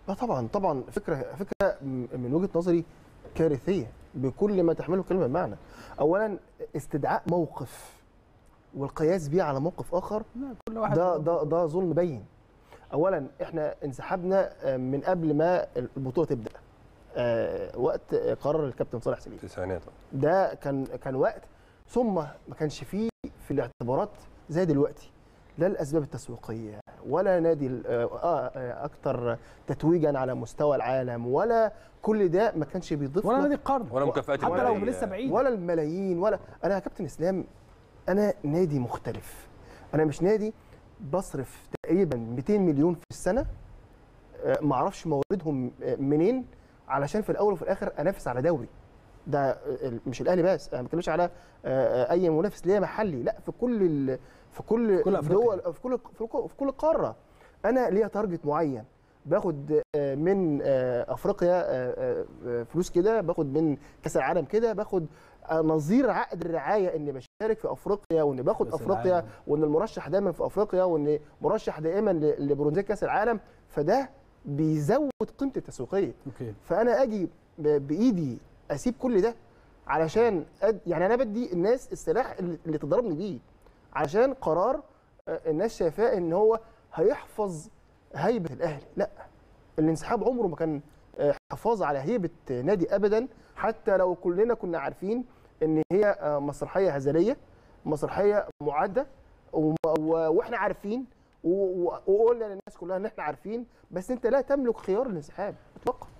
لا طبعا طبعا، فكره من وجهه نظري كارثيه بكل ما تحمله الكلمه بمعنى. اولا استدعاء موقف والقياس بيه على موقف اخر، كل واحد ده ظلم بين. اولا احنا انسحبنا من قبل ما البطوله تبدا، وقت قرار الكابتن صالح سليم التسعينات. ده كان وقت، ثم ما كانش فيه في الاعتبارات زي دلوقتي لا الاسباب التسويقيه ولا نادي اكتر تتويجا على مستوى العالم، ولا كل ده ما كانش بيضيف ولا نادي القرن ولا مكافآت حتى لو لسه بعيد، ولا الملايين. ولا انا يا كابتن اسلام، انا نادي مختلف، انا مش نادي بصرف تقريبا 200 مليون في السنه، ما اعرفش مواردهم منين علشان في الاول وفي الاخر انافس على دوري. ده مش الاهلي بس، انا ما بتكلمش على اي منافس ليا محلي، لا في كل دول، في كل قاره. انا ليا تارجت معين، باخد من افريقيا فلوس كده، باخد من كاس العالم كده، باخد نظير عقد الرعايه اني بشارك في افريقيا، واني باخد افريقيا، وان المرشح دايما في افريقيا، وان مرشح دائما لبرونزيه كاس العالم، فده بيزود قيمتي التسويقيه. فانا اجي بايدي اسيب كل ده علشان يعني انا بدي الناس السلاح اللي تضربني بيه علشان قرار الناس شايفاه ان هو هيحفظ هيبه الاهلي. لا، الانسحاب عمره ما كان حفاظ على هيبه نادي ابدا، حتى لو كلنا كنا عارفين ان هي مسرحيه هزليه، مسرحيه معده، واحنا عارفين وقلنا للناس كلها ان احنا عارفين، بس انت لا تملك خيار الانسحاب اطلاقا.